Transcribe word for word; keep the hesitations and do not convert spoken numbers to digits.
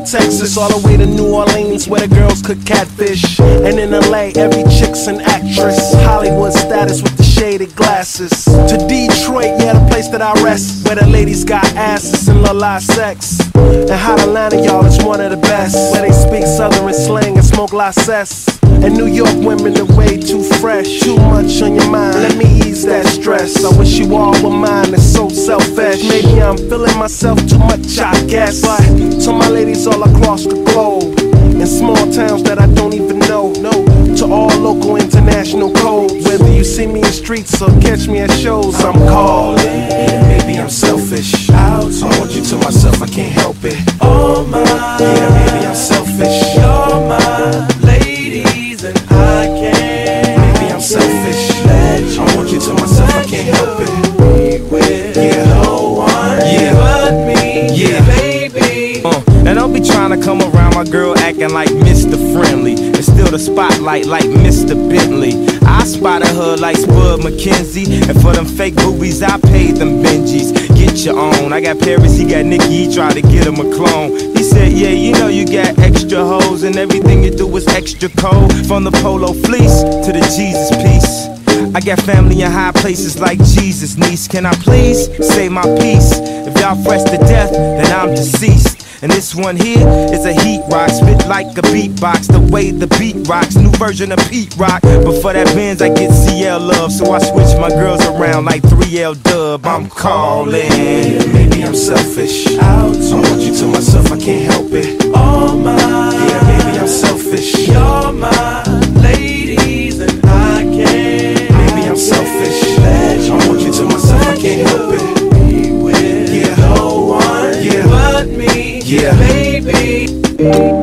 Texas, all the way to New Orleans, where the girls cook catfish. And in L A, every chick's an actress. Hollywood status with the shaded glasses. To Detroit, yeah, the place that I rest, where the ladies got asses and la-la sex. And hot Atlanta, y'all, is one of the best, where they speak southern slang and smoke la cess. And New York women are way too fresh. Too much on your mind, let me ease that stress. I wish you all were mine, it's so selfish. Maybe I'm feeling myself too much, I guess. But to my ladies all across the globe, in small towns that I don't even know, no, to all local international codes. Whether you see me in streets or catch me at shows, I'm calling. Maybe I'm selfish, I want you to myself, I can't help it. Oh my, yeah, maybe I'm selfish. You're my ladies and I can't. Maybe I'm selfish, I want you to myself, I can't help it. Yeah, no one yeah. but me, yeah, baby. Uh, and don't be trying to come around my girl acting like Mister Friendly and still the spotlight like Mister Bentley. I spotted her like Spud McKenzie, and for them fake boobies I paid them Benjis. Get your own. I got Paris, he got Nicki, he tried to get him a clone. He said, yeah, you know you got extra hoes and everything you do is extra cold. From the polo fleece to the Jesus piece. I got family in high places like Jesus, niece. Can I please say my piece? If y'all fresh to death, then I'm deceased. And this one here is a heat rock, spit like a beatbox, the way the beat rocks, new version of Pete Rock. But for that Benz I get C L love, so I switch my girls around like three L Dub. I'm calling. Maybe I'm selfish, I want you to myself, I can't help it. Oh my, yeah, maybe I'm selfish. You're my ladies and I can't. Maybe I'm selfish, I want you to myself, I can't help it. Yeah, no one yeah. but me, yeah, baby.